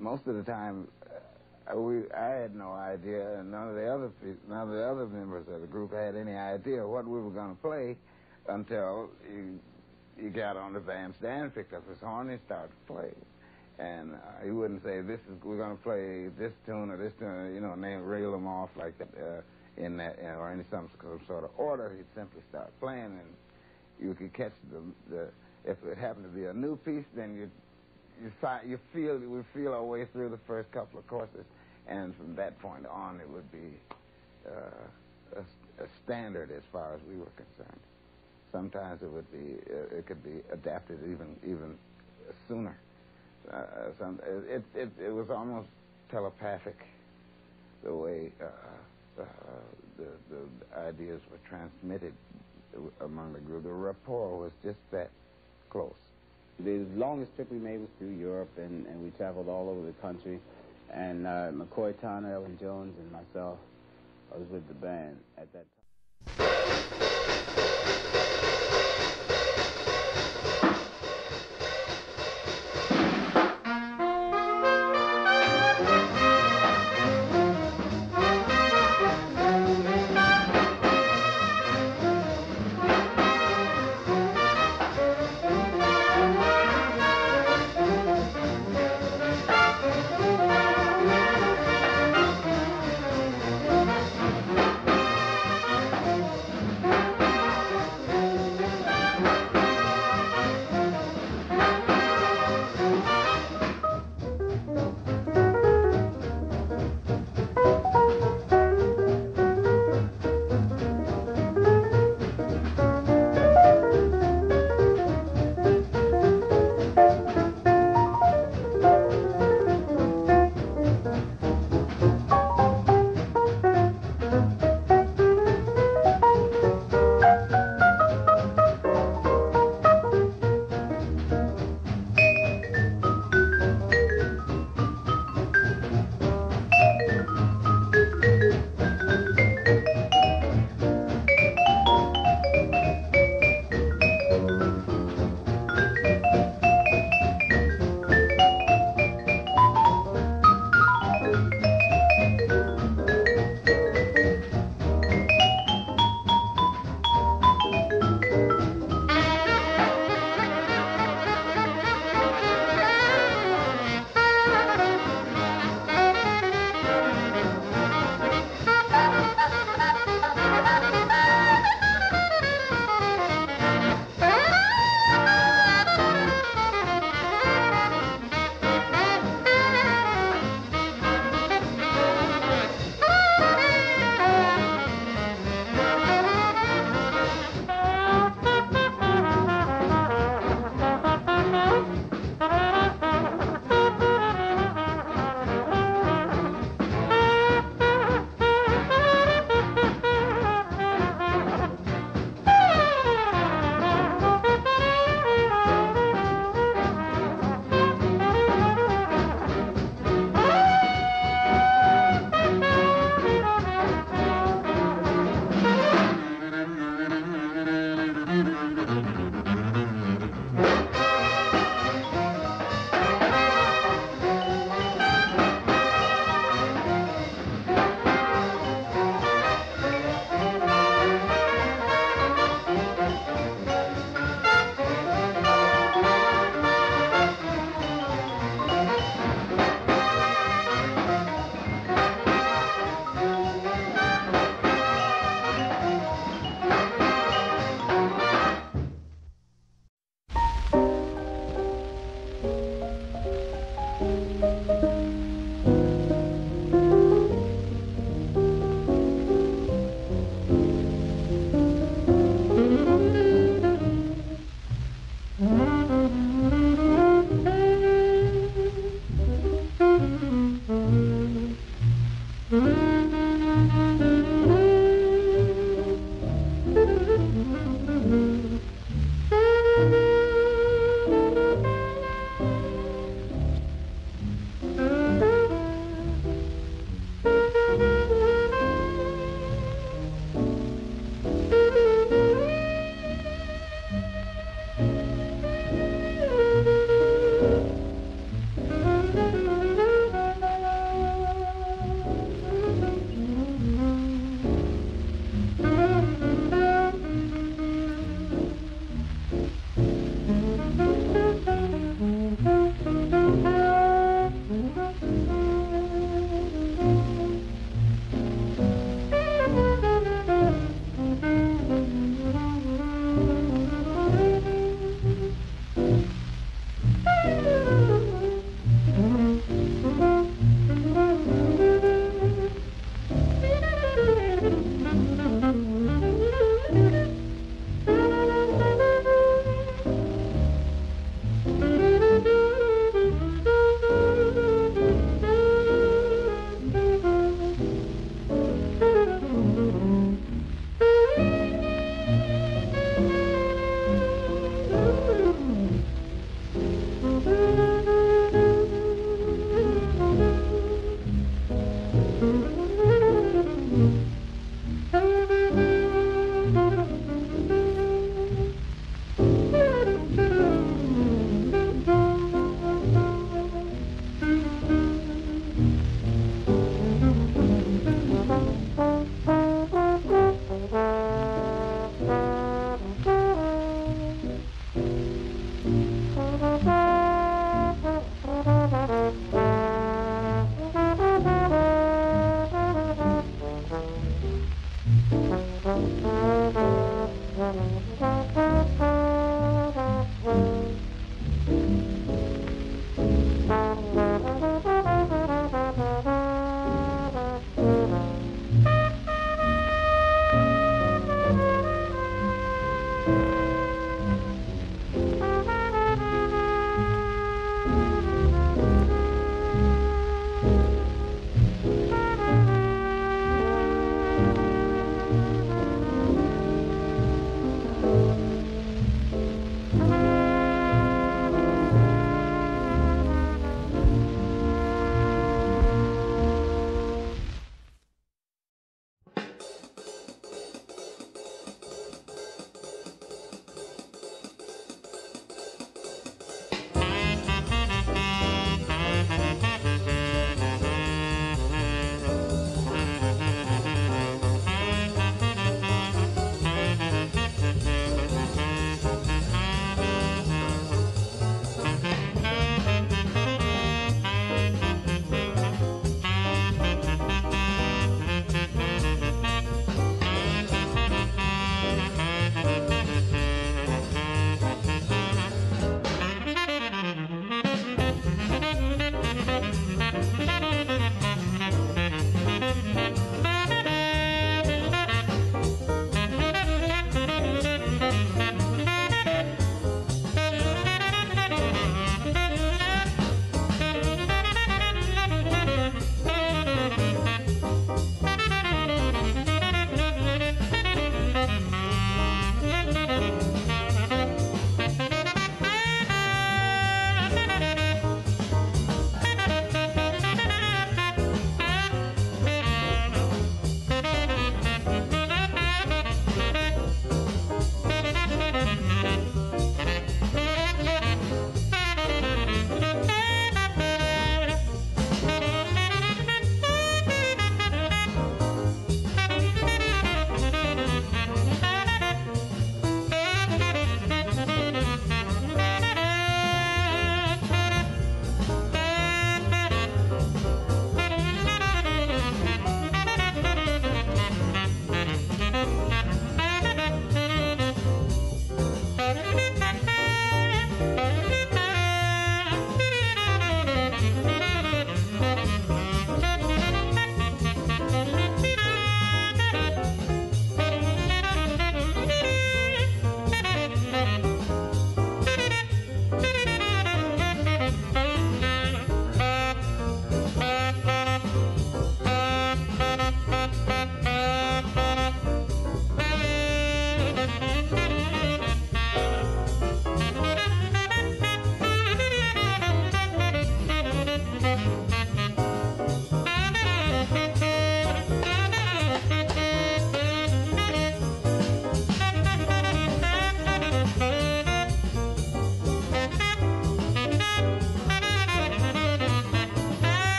most of the time, I had no idea, and none of the other members of the group had any idea what we were going to play until you got on the bandstand, picked up his horn, and started to play. And he wouldn't say, we're going to play this tune or this tune, you know, and reel them off like that in that, or in some sort of order. He'd simply start playing, and you could catch if it happened to be a new piece, then we feel our way through the first couple of courses, and from that point on, it would be a standard as far as we were concerned. Sometimes it could be adapted even sooner. It was almost telepathic the way the ideas were transmitted among the group. The rapport was just that close. The longest trip we made was through Europe, and we traveled all over the country. And McCoy Tyner, Elvin Jones, and myself, I was with the band at that time.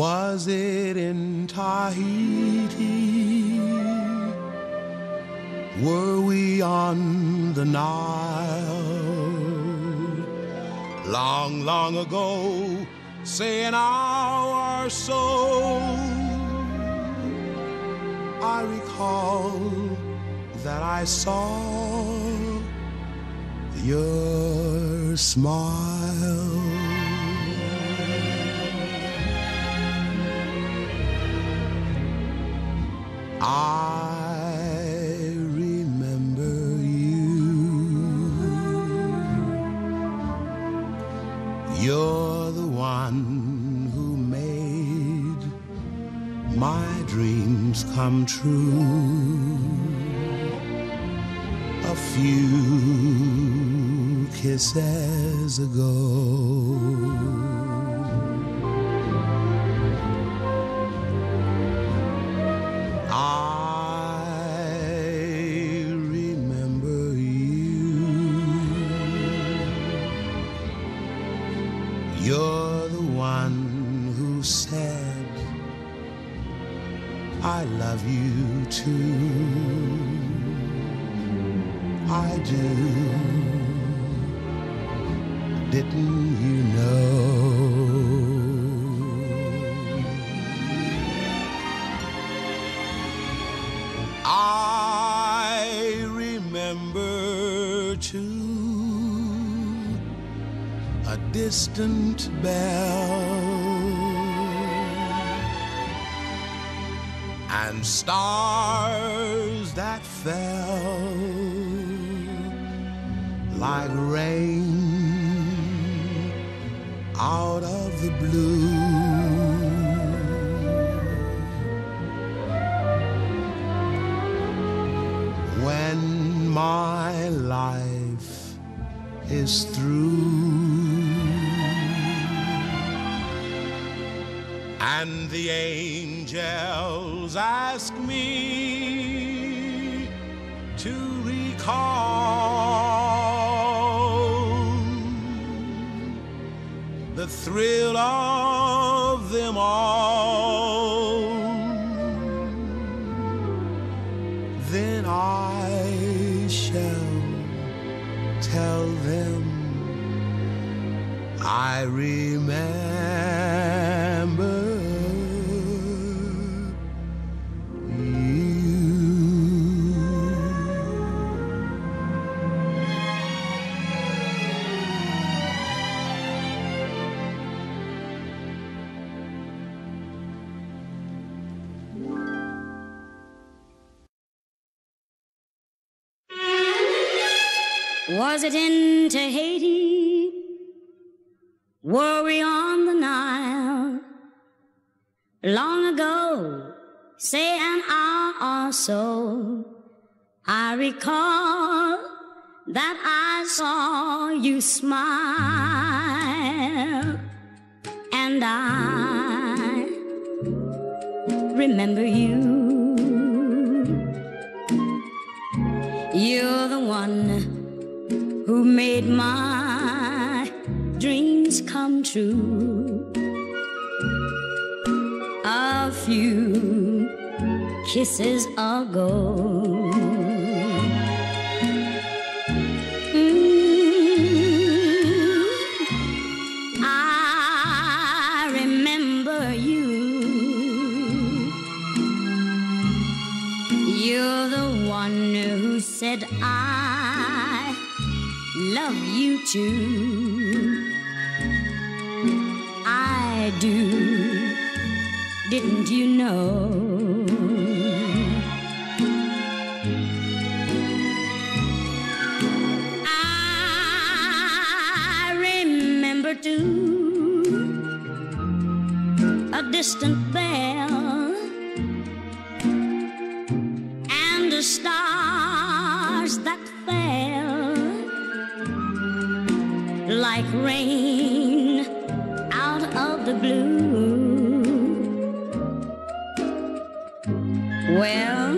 Was it in Tahiti? Were we on the Nile? Long, long ago, say an hour or so, I recall that I saw your smile. I remember you. You're the one who made my dreams come true. A few kisses ago. You're the one who said, I love you too. I do. Didn't you know? I remember too a distant bell and stars that fell like rain out of the blue. When my life is through and the angels ask me to recall the thrill of them all, then I shall tell them I remember Was it in Tahiti? Were we on the Nile? Long ago, say an hour or so, I recall that I saw you smile, and I remember you. You're the one who made my dreams come true. A few kisses ago. I remember you. You're the one who said I love you too. I do. Didn't you know? I remember too a distant bell and the stars that fell like rain out of the blue. Well,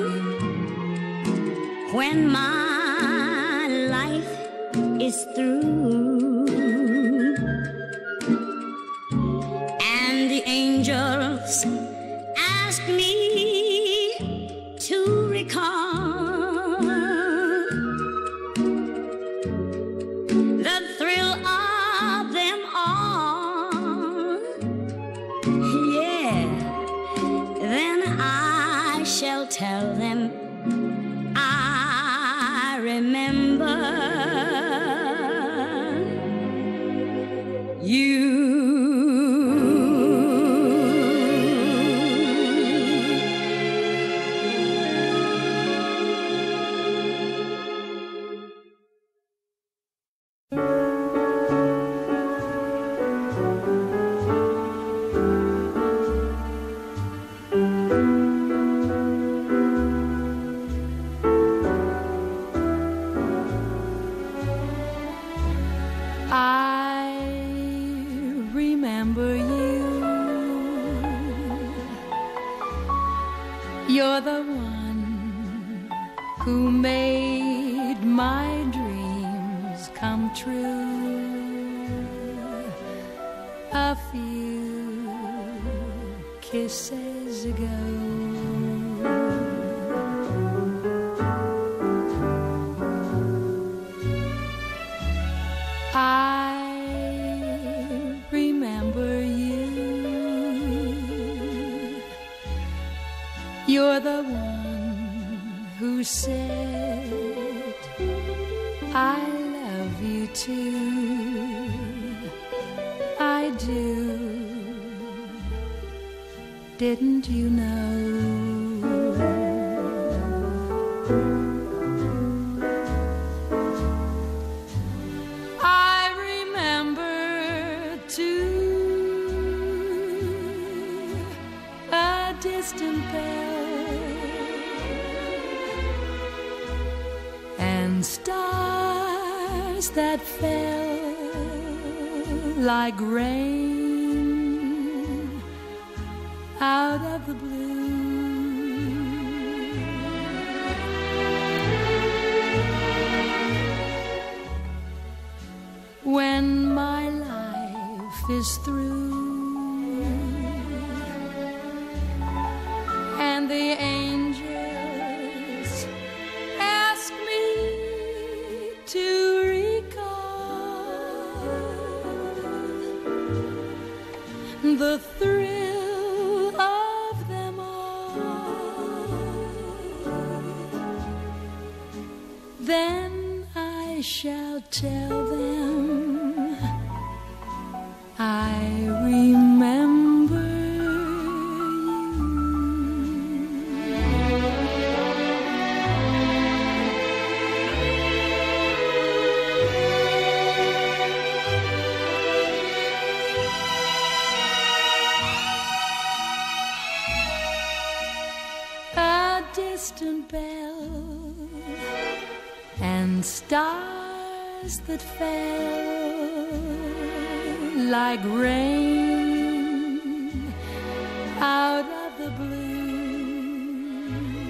when my life is through and the angel ask me to recall the thrill of them all, yeah, then I shall tell them I remember you. You're the one who made my dreams come true. A few kisses ago, I remember you. You're the one who said I love you too. I do. Didn't you know? I remember too a distant bell and stars that fell like rain out of the blue. When my life is through and the angels ask me to recall the thrill of them all, then I shall tell them I remember distant bell and stars that fell like rain out of the blue.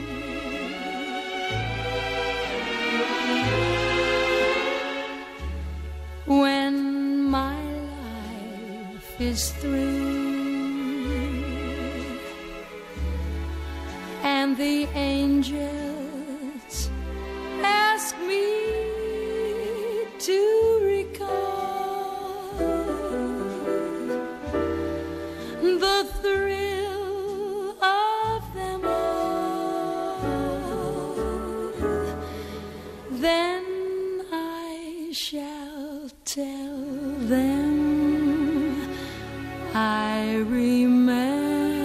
When my life is through and the angels ask me to recall the thrill of them all, then I shall tell them I remember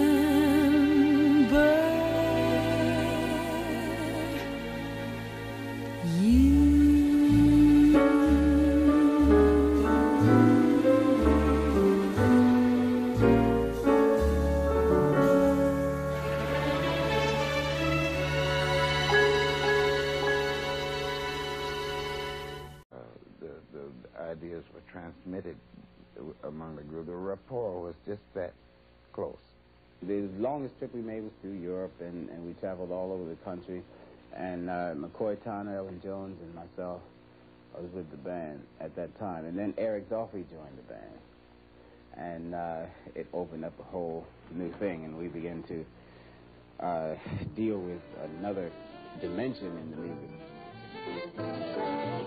ideas were transmitted among the group. The rapport was just that close. The longest trip we made was through Europe, and we traveled all over the country. And McCoy Tyner, Elvin Jones, and myself, I was with the band at that time. And then Eric Dolphy joined the band. And it opened up a whole new thing, and we began to deal with another dimension in the music.